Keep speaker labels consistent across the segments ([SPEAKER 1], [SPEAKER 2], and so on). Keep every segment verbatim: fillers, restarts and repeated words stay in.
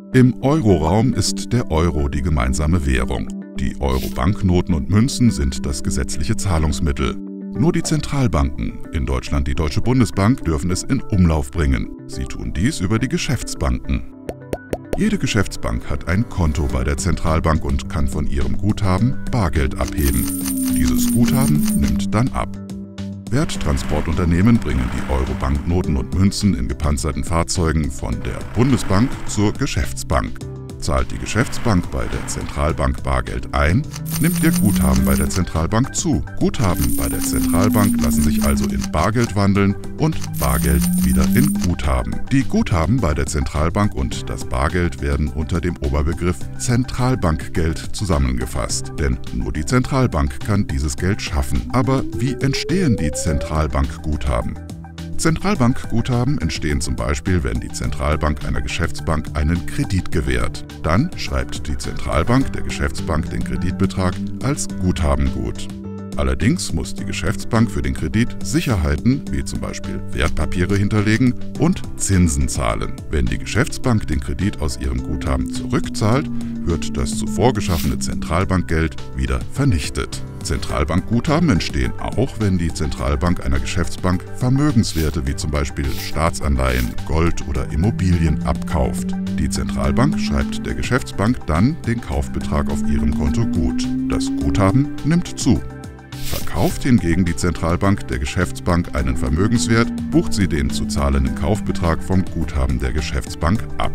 [SPEAKER 1] Im Euroraum ist der Euro die gemeinsame Währung. Die Euro-Banknoten und Münzen sind das gesetzliche Zahlungsmittel. Nur die Zentralbanken, in Deutschland die Deutsche Bundesbank, dürfen es in Umlauf bringen. Sie tun dies über die Geschäftsbanken. Jede Geschäftsbank hat ein Konto bei der Zentralbank und kann von ihrem Guthaben Bargeld abheben. Dieses Guthaben nimmt dann ab. Werttransportunternehmen bringen die Euro-Banknoten und Münzen in gepanzerten Fahrzeugen von der Bundesbank zur Geschäftsbank. Zahlt die Geschäftsbank bei der Zentralbank Bargeld ein, nimmt ihr Guthaben bei der Zentralbank zu. Guthaben bei der Zentralbank lassen sich also in Bargeld wandeln und Bargeld wieder in Guthaben. Die Guthaben bei der Zentralbank und das Bargeld werden unter dem Oberbegriff Zentralbankgeld zusammengefasst. Denn nur die Zentralbank kann dieses Geld schaffen. Aber wie entstehen die Zentralbankguthaben? Zentralbankguthaben entstehen zum Beispiel, wenn die Zentralbank einer Geschäftsbank einen Kredit gewährt. Dann schreibt die Zentralbank der Geschäftsbank den Kreditbetrag als Guthaben gut. Allerdings muss die Geschäftsbank für den Kredit Sicherheiten, wie zum Beispiel Wertpapiere, hinterlegen und Zinsen zahlen. Wenn die Geschäftsbank den Kredit aus ihrem Guthaben zurückzahlt, wird das zuvor geschaffene Zentralbankgeld wieder vernichtet. Zentralbankguthaben entstehen auch, wenn die Zentralbank einer Geschäftsbank Vermögenswerte wie zum Beispiel Staatsanleihen, Gold oder Immobilien abkauft. Die Zentralbank schreibt der Geschäftsbank dann den Kaufbetrag auf ihrem Konto gut. Das Guthaben nimmt zu. Verkauft hingegen die Zentralbank der Geschäftsbank einen Vermögenswert, bucht sie den zu zahlenden Kaufbetrag vom Guthaben der Geschäftsbank ab.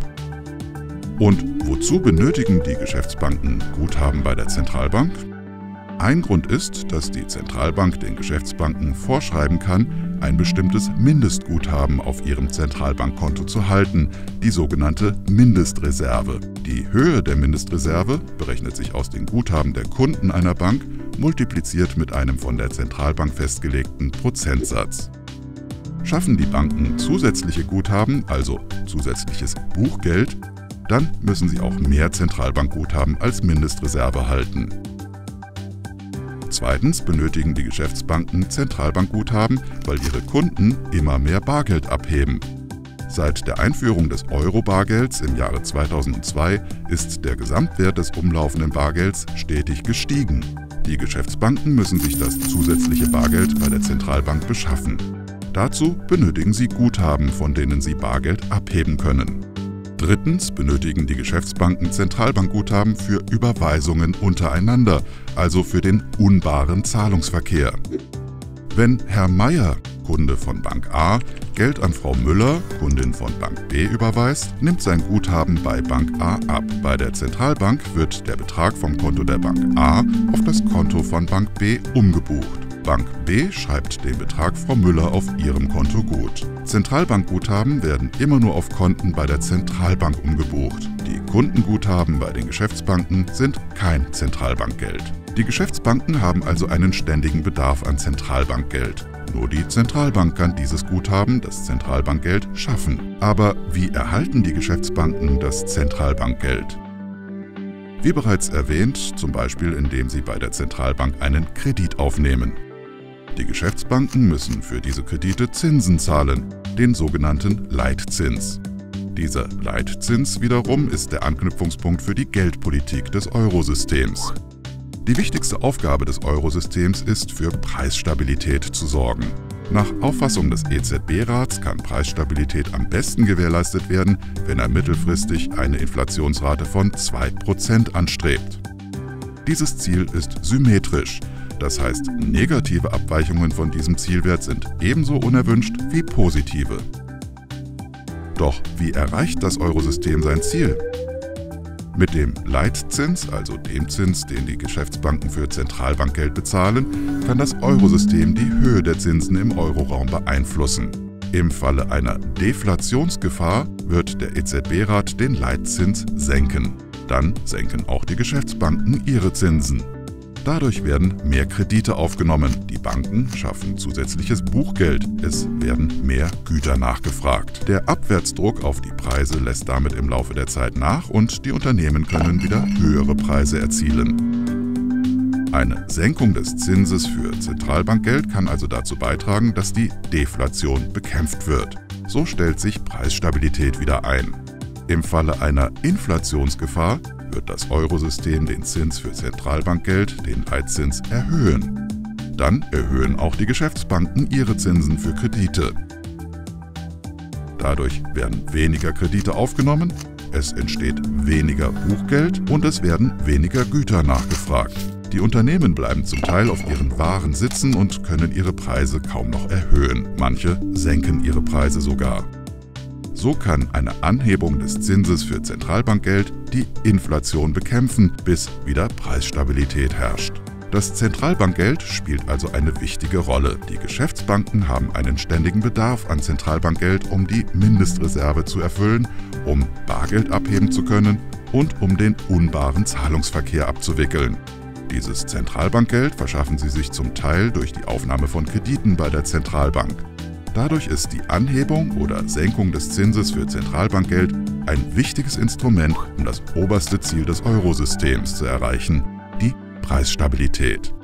[SPEAKER 1] Und wozu benötigen die Geschäftsbanken Guthaben bei der Zentralbank? Ein Grund ist, dass die Zentralbank den Geschäftsbanken vorschreiben kann, ein bestimmtes Mindestguthaben auf ihrem Zentralbankkonto zu halten, die sogenannte Mindestreserve. Die Höhe der Mindestreserve berechnet sich aus den Guthaben der Kunden einer Bank, multipliziert mit einem von der Zentralbank festgelegten Prozentsatz. Schaffen die Banken zusätzliche Guthaben, also zusätzliches Buchgeld, dann müssen sie auch mehr Zentralbankguthaben als Mindestreserve halten. Zweitens benötigen die Geschäftsbanken Zentralbankguthaben, weil ihre Kunden immer mehr Bargeld abheben. Seit der Einführung des Euro-Bargelds im Jahre zweitausendzwei ist der Gesamtwert des umlaufenden Bargelds stetig gestiegen. Die Geschäftsbanken müssen sich das zusätzliche Bargeld bei der Zentralbank beschaffen. Dazu benötigen sie Guthaben, von denen sie Bargeld abheben können. Drittens benötigen die Geschäftsbanken Zentralbankguthaben für Überweisungen untereinander, also für den unbaren Zahlungsverkehr. Wenn Herr Meier, Kunde von Bank A, Geld an Frau Müller, Kundin von Bank B, überweist, nimmt sein Guthaben bei Bank A ab. Bei der Zentralbank wird der Betrag vom Konto der Bank A auf das Konto von Bank B umgebucht. Bank B schreibt den Betrag Frau Müller auf ihrem Konto gut. Zentralbankguthaben werden immer nur auf Konten bei der Zentralbank umgebucht. Die Kundenguthaben bei den Geschäftsbanken sind kein Zentralbankgeld. Die Geschäftsbanken haben also einen ständigen Bedarf an Zentralbankgeld. Nur die Zentralbank kann dieses Guthaben, das Zentralbankgeld, schaffen. Aber wie erhalten die Geschäftsbanken das Zentralbankgeld? Wie bereits erwähnt, zum Beispiel indem sie bei der Zentralbank einen Kredit aufnehmen. Die Geschäftsbanken müssen für diese Kredite Zinsen zahlen, den sogenannten Leitzins. Dieser Leitzins wiederum ist der Anknüpfungspunkt für die Geldpolitik des Eurosystems. Die wichtigste Aufgabe des Eurosystems ist, für Preisstabilität zu sorgen. Nach Auffassung des E Z B-Rats kann Preisstabilität am besten gewährleistet werden, wenn er mittelfristig eine Inflationsrate von zwei Prozent anstrebt. Dieses Ziel ist symmetrisch. Das heißt, negative Abweichungen von diesem Zielwert sind ebenso unerwünscht wie positive. Doch wie erreicht das Eurosystem sein Ziel? Mit dem Leitzins, also dem Zins, den die Geschäftsbanken für Zentralbankgeld bezahlen, kann das Eurosystem die Höhe der Zinsen im Euroraum beeinflussen. Im Falle einer Deflationsgefahr wird der E Z B-Rat den Leitzins senken. Dann senken auch die Geschäftsbanken ihre Zinsen. Dadurch werden mehr Kredite aufgenommen, die Banken schaffen zusätzliches Buchgeld, es werden mehr Güter nachgefragt. Der Abwärtsdruck auf die Preise lässt damit im Laufe der Zeit nach und die Unternehmen können wieder höhere Preise erzielen. Eine Senkung des Zinses für Zentralbankgeld kann also dazu beitragen, dass die Deflation bekämpft wird. So stellt sich Preisstabilität wieder ein. Im Falle einer Inflationsgefahr wird das Eurosystem den Zins für Zentralbankgeld, den Leitzins, erhöhen. Dann erhöhen auch die Geschäftsbanken ihre Zinsen für Kredite. Dadurch werden weniger Kredite aufgenommen, es entsteht weniger Buchgeld und es werden weniger Güter nachgefragt. Die Unternehmen bleiben zum Teil auf ihren Waren sitzen und können ihre Preise kaum noch erhöhen. Manche senken ihre Preise sogar. So kann eine Anhebung des Zinses für Zentralbankgeld die Inflation bekämpfen, bis wieder Preisstabilität herrscht. Das Zentralbankgeld spielt also eine wichtige Rolle. Die Geschäftsbanken haben einen ständigen Bedarf an Zentralbankgeld, um die Mindestreserve zu erfüllen, um Bargeld abheben zu können und um den unbaren Zahlungsverkehr abzuwickeln. Dieses Zentralbankgeld verschaffen sie sich zum Teil durch die Aufnahme von Krediten bei der Zentralbank. Dadurch ist die Anhebung oder Senkung des Zinses für Zentralbankgeld ein wichtiges Instrument, um das oberste Ziel des Eurosystems zu erreichen, die Preisstabilität.